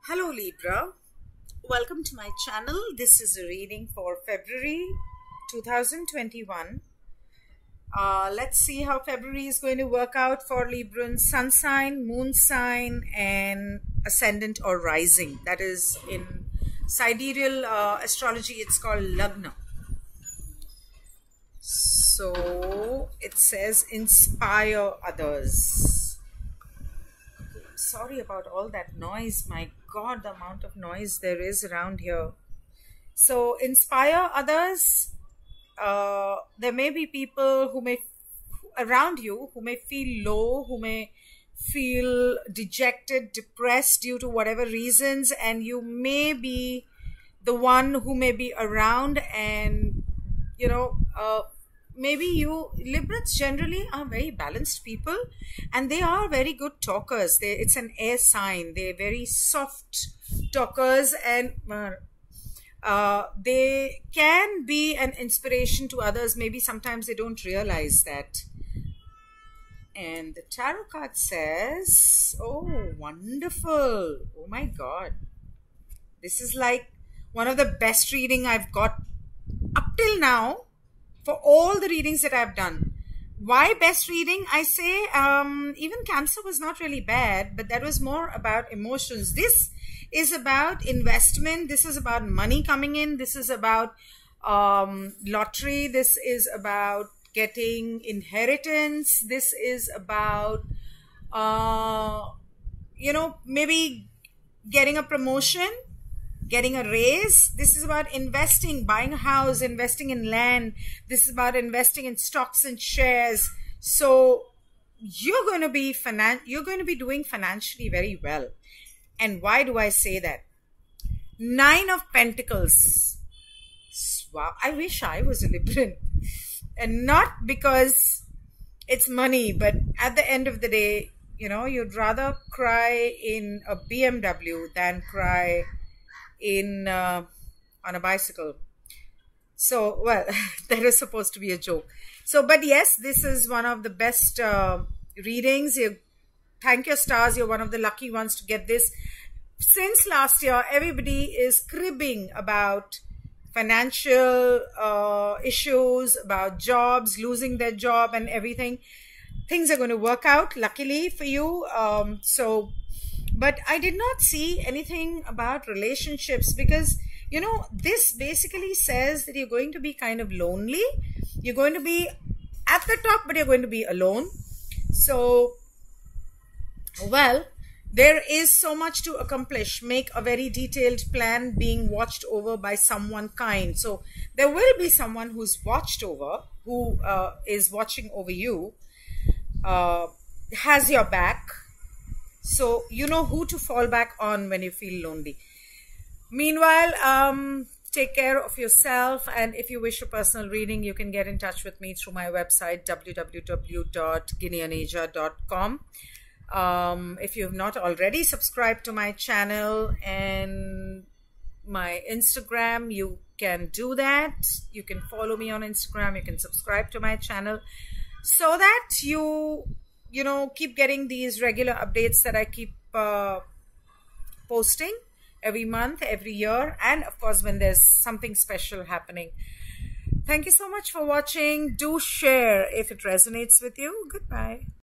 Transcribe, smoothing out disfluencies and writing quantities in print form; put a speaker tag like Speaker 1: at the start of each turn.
Speaker 1: Hello Libra, welcome to my channel. This is a reading for February 2021. Let's see how February is going to work out for Libran sun sign, moon sign and ascendant or rising. That is in sidereal astrology, it's called Lagna. So it says inspire others. Sorry about all that noise. My God, the amount of noise there is around here. So inspire others. There may be people who may around you who may feel low, who may feel dejected, depressed due to whatever reasons, and you may be the one who may be around, and maybe you Librans generally are very balanced people and they are very good talkers. It's an air sign. They're very soft talkers and they can be an inspiration to others. Maybe sometimes they don't realize that. And the tarot card says, oh, wonderful. Oh my God. This is like one of the best reading I've got up till now. For all the readings that I've done. Why best reading? I say even Cancer was not really bad, but that was more about emotions. This is about investment. This is about money coming in. This is about lottery. This is about getting inheritance. This is about, maybe getting a promotion, getting a raise. This is about investing, buying a house, investing in land. This is about investing in stocks and shares. So you're going to be doing financially very well. And why do I say that? 9 of Pentacles. Wow, I wish I was a Libran. And not because it's money, but at the end of the day, you'd rather cry in a BMW than cry in on a bicycle. So, well, that is supposed to be a joke. So, but yes, this is one of the best readings. Thank your stars. You're one of the lucky ones to get this. Since last year, everybody is cribbing about financial issues, about jobs, losing their job and everything. Things are going to work out, luckily for you. But I did not see anything about relationships because, this basically says that you're going to be kind of lonely. You're going to be at the top, but you're going to be alone. So, well, there is so much to accomplish. Make a very detailed plan being watched over by someone kind. So there will be someone who's watched over, who is watching over you, has your back. So you know who to fall back on when you feel lonely. Meanwhile, take care of yourself. And if you wish a personal reading, you can get in touch with me through my website, www.guineanasia.com. If you have not already subscribed to my channel and my Instagram, you can do that. You can follow me on Instagram. You can subscribe to my channel so that you keep getting these regular updates that I keep posting every month, every year, and of course when there's something special happening. Thank you so much for watching. Do share if it resonates with you. Goodbye.